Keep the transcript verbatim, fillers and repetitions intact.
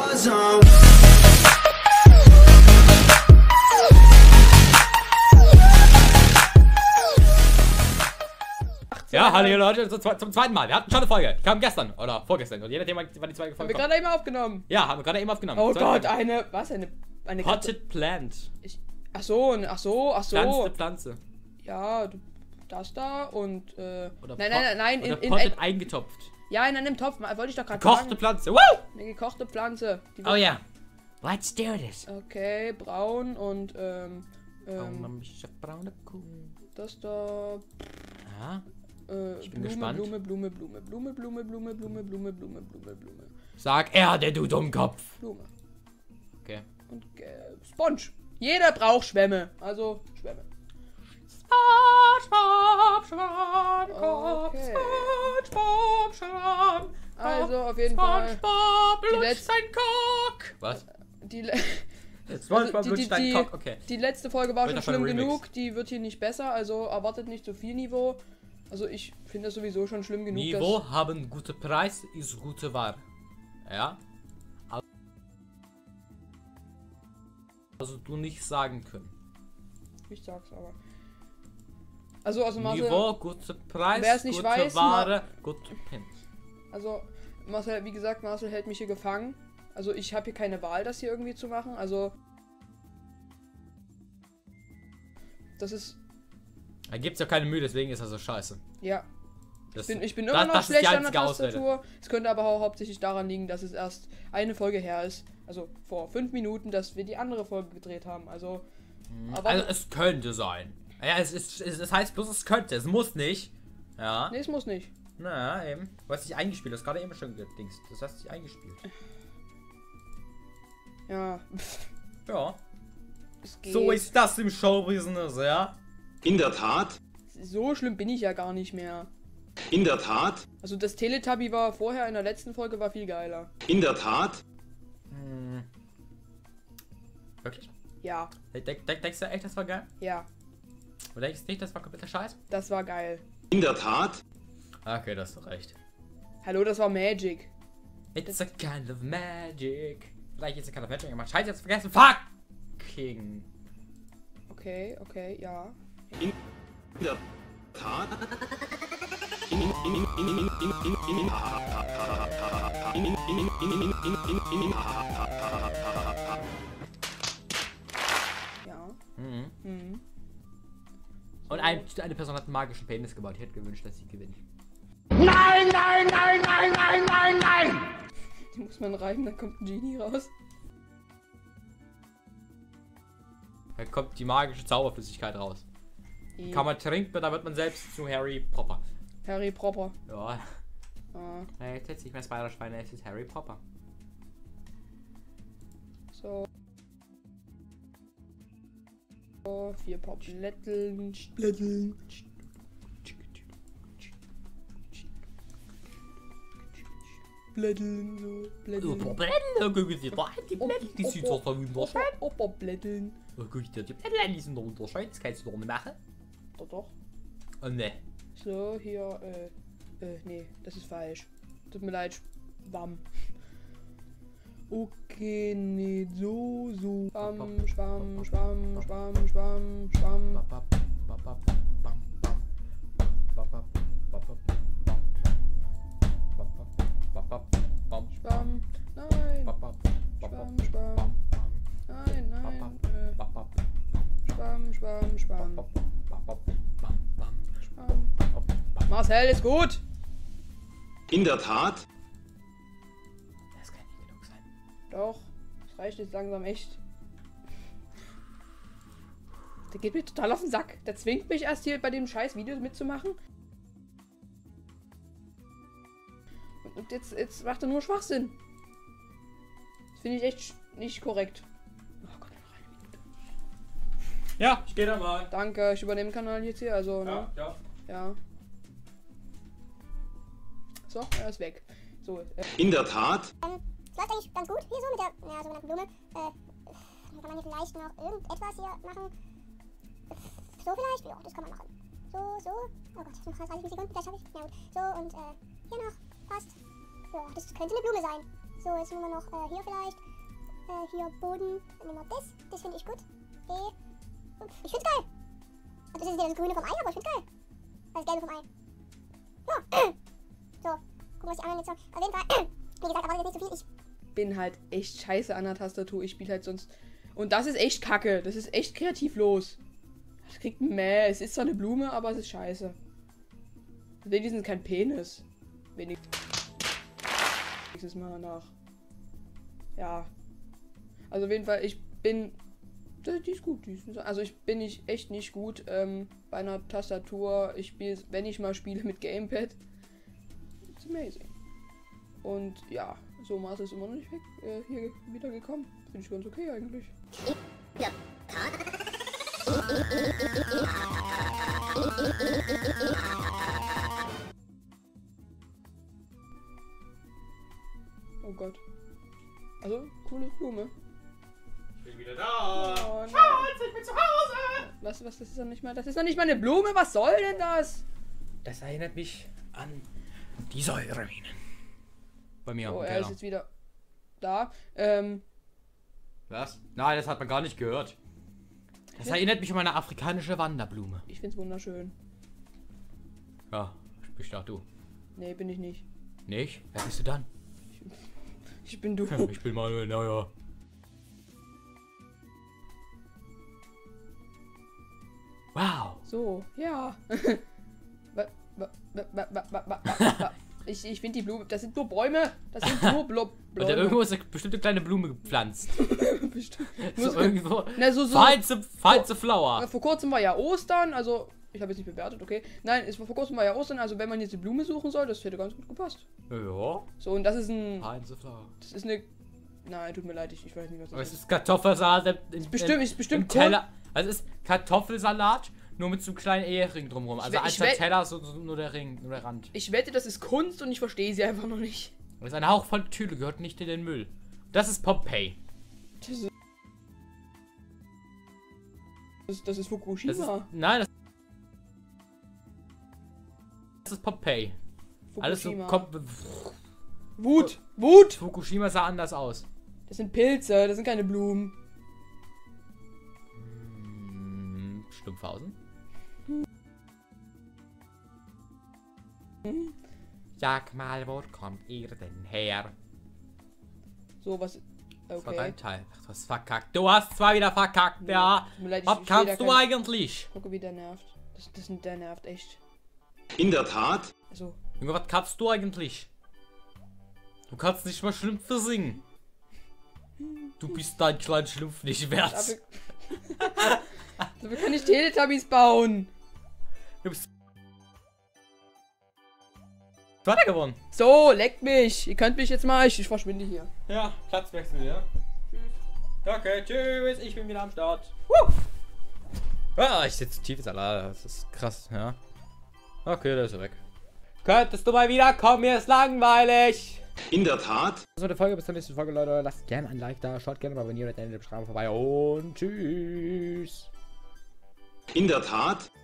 zone. Ja, hallo Leute, zum, zum zweiten Mal. Wir hatten schon eine Folge. Die kam gestern oder vorgestern. Und je nachdem, wann die zweite Folge Haben wir gerade eben aufgenommen. Ja, haben wir gerade eben aufgenommen. Oh so, Gott, eine, was, eine, eine Potted Plant. Ich, ach so, ach so, ach so. Pflanze, Pflanze. Ja, du, das da und, äh, Oder nein, nein, nein, nein, oder in, in, Potted in, eingetopft. ja, in einem Topf, wollte ich doch gerade Gekochte sagen. Pflanze. Woo! Eine gekochte Pflanze. Die Oh ja. Yeah. Let's do this. Okay, braun und, ähm, ähm, ich hab braune Kuh. das da, Ja. äh, Ich bin Blume, gespannt. Blume, Blume, Blume, Blume, Blume, Blume, Blume, Blume, Blume, Blume, Blume. Sag Erde, du Dummkopf. Blume. Okay. Und äh, Sponge. Jeder braucht Schwämme. Also Schwämme. SpongeBob Schwammkopf, Okay. SpongeBob Schwammkopf, Also auf jeden Fall. SpongeBob Die lutscht letzte- sein Cock. Was? Die, le SpongeBob also die, lutscht die, sein die, Cock, okay. die letzte Folge war Wird schon davon schlimm ein Remix. genug. Die wird hier nicht besser. Also erwartet nicht so viel Niveau. Also ich finde das sowieso schon schlimm genug. Niveau haben gute Preis, ist gute Ware. Ja? Also du nicht sagen können. Dass, ich sag's aber. Also also Marcel, Niveau, gute Preis, wer es nicht gute weiß, Ware, gute Pins. also Marcel, wie gesagt, Marcel hält mich hier gefangen. Also ich habe hier keine Wahl, das hier irgendwie zu machen. Also das ist, Da gibt's ja keine Mühe, deswegen ist er so scheiße. ja. Das, Ich bin, ich bin das- immer noch das ist die schlecht an der einzige Ausrede. Tastatur. Es könnte aber auch hauptsächlich daran liegen, dass es erst eine Folge her ist. Also vor fünf Minuten, dass wir die andere Folge gedreht haben. Also, aber Also es könnte sein. Ja, es ist, es, es heißt bloß, es könnte, es muss nicht. Ja. nee, es muss nicht. Na, eben. Du hast dich eingespielt, du hast gerade eben schon gedingst. Das hast dich eingespielt. Ja, pff, Ja. es geht. So ist das im Showbusiness, ja? In der Tat, So schlimm bin ich ja gar nicht mehr. in der Tat, Also das Teletubby war vorher in der letzten Folge war viel geiler. in der Tat, Hm. Wirklich? Ja, Denk, denk, denkst du echt, das war geil? ja, Oder denkst du nicht, das war kompletter Scheiß? das war geil. in der Tat, Okay, das hast du recht. Hallo, das war Magic. It's a kind of magic. Vielleicht ist es a kind of magic gemacht. Scheiße, jetzt vergessen. Fucking. Okay, okay, ja. in der Tat, in, in, in, in, in, in, in, in, in, in, in, in, in, in, in, Ja. Mhm. Mhm. Und ein, eine Person hat einen magischen Penis gebaut. Ich hätte gewünscht, dass sie gewinnt. Nein, nein, nein, nein, nein, nein, nein! Die muss man reiben, dann kommt ein Genie raus. Da kommt die magische Zauberflüssigkeit raus. Kann man trinken, da wird man selbst zu Harry Popper. Harry Popper. Ja. Ah, Na, jetzt ist nicht mehr Spider-Schweine, es ist Harry Popper. so. So, vier Popblätteln. Blätteln. Blätteln, so. Blätteln. Die Blätter, die sind doch so wunderschön. Operblätteln. Oh gut, die Blätter, die sind doch wunderschön. Das kannst du doch nicht machen. Doch, doch. Oh ne. So, hier, äh, äh, nee, das ist falsch. Tut mir leid, Schwamm. Okay, nee, so, so. Schwamm, Schwamm, Schwamm, Schwamm, Schwamm, Schwamm. Schwamm, nein. Schwamm, Schwamm. Nein, nein. Äh, Schwamm, Schwamm, Schwamm. Schwamm. Marcel ist gut. in der Tat, Das kann nicht genug sein. Doch, das reicht jetzt langsam echt. Der geht mir total auf den Sack. Der zwingt mich erst hier bei dem scheiß Video mitzumachen. Und jetzt, jetzt macht er nur Schwachsinn. Das finde ich echt sch- nicht korrekt. Oh Gott, noch eine Minute. Ja, ich gehe da mal. Danke, ich übernehme den Kanal jetzt hier, also, ne? Ja, ja. Ja. So, er ist weg. So, äh, in der Tat, Ähm, es läuft eigentlich ganz gut hier so mit der ja, sogenannten Blume. Äh, dann kann man hier vielleicht noch irgendetwas hier machen. So vielleicht? Ja, das kann man machen. So, so. Oh Gott, noch dreißig Sekunden, vielleicht habe ich. Ja gut. So und äh, hier noch. Passt. Ja, das könnte eine Blume sein. So, jetzt nehmen wir noch äh, hier vielleicht. Äh, hier Boden. Dann nehmen wir das. Das finde ich gut. B. Ich find's geil. Also das ist ja das Grüne vom Ei, aber ich find's geil. Das Gelbe vom Ei. Ja. So, gucken, was die anderen jetzt sagen. Auf jeden Fall, wie gesagt, erwartet jetzt nicht so viel. Ich Bin halt echt scheiße an der Tastatur. Ich spiele halt sonst. Und das ist echt kacke. Das ist echt kreativlos. Das kriegt ein Mäh. Es ist zwar eine Blume, aber es ist scheiße. Wenigstens kein Penis. Wenigstens. Nächstes Mal nach. Ja. Also auf jeden Fall, ich bin. Die ist gut. Die ist, also ich bin nicht, echt nicht gut ähm, bei einer Tastatur. Ich spiele, wenn ich mal spiele mit Gamepad. It's amazing. Und ja, so Maß ist immer noch nicht weg, äh, hier wieder gekommen. Finde ich ganz okay eigentlich. Oh Gott. Also, coole Blume. Ich bin wieder da. Oh, nein. Schatz, ich bin zu Hause. Was, was, das ist doch nicht mal, das ist doch nicht mal eine Blume, was soll denn das? Das erinnert mich an die Säureminen. Bei mir Oh, im er Keller. ist jetzt wieder da. Ähm, Was? Nein, das hat man gar nicht gehört. Das erinnert mich an eine afrikanische Wanderblume. ich find's wunderschön. Ja, bist doch du. Nee, bin ich nicht. Nicht? Wer bist du dann? Ich bin du. Ich bin Manuel Neuer. Wow. So, ja. Wa- wa- wa- wa- wa- wa- wa- wa- ich ich finde die Blume, das sind nur Bäume, das sind nur Blo Und da irgendwo ist eine bestimmte kleine Blume gepflanzt. Bestimmt. So irgendwo. Na, so, so. False, false Flower. Vor kurzem war ja Ostern, also ich habe jetzt nicht bewertet, okay. Nein, es war vor kurzem war ja Ostern, also wenn man jetzt die Blume suchen soll, das hätte ganz gut gepasst. Ja. So, und das ist ein, False Flower. das ist eine, nein, tut mir leid, ich, ich weiß nicht, was Aber das es ist. ist Kartoffelsalat. In, in, Bestimmt, ist im bestimmt Teller. Also es ist Kartoffelsalat, nur mit so einem kleinen Ehering drumherum. Also we- ich anstatt we- Teller so, so nur der Ring, nur der Rand. Ich wette, das ist Kunst und ich verstehe sie einfach noch nicht. Das ist ein Hauch von Tüte, gehört nicht in den Müll. Das ist Pompeii. Das ist, das, das ist Fukushima. Das ist, nein, das, das ist Pompeii. Alles so Fukushima. kommt. Wut, Wut! Fukushima sah anders aus. Das sind Pilze, das sind keine Blumen. Hm, Stumpfhausen. Sag mal, wo kommt ihr denn her? So, was. Das war Okay. dein Teil. Ach, du hast verkackt. Du hast zwar wieder verkackt, ja. Tut mir leid, ich- Was ich seh da kannst du kein- eigentlich? Gucke, wie der nervt. Das, das, der nervt echt. In der Tat, Also, Junge, was kannst du eigentlich? Du kannst nicht mal Schlümpfe singen. Du bist dein kleiner Schlumpf nicht wert. dafür, dafür kann ich Teletubbies bauen. Du bist weiter gewonnen. So, leckt mich. Ihr könnt mich jetzt mal. Ich, ich verschwinde hier. Ja, Platzwechsel, ja. Okay, tschüss, ich bin wieder am Start. Woo! Ah, ich sitze tief in Salat, das ist krass, ja. Okay, der ist weg. Könntest du mal wiederkommen, mir ist langweilig. in der Tat, Das war die Folge, bis zur nächsten Folge, Leute. Lasst gerne ein Like da, schaut gerne mal bei mir in der Beschreibung vorbei und tschüss. in der Tat.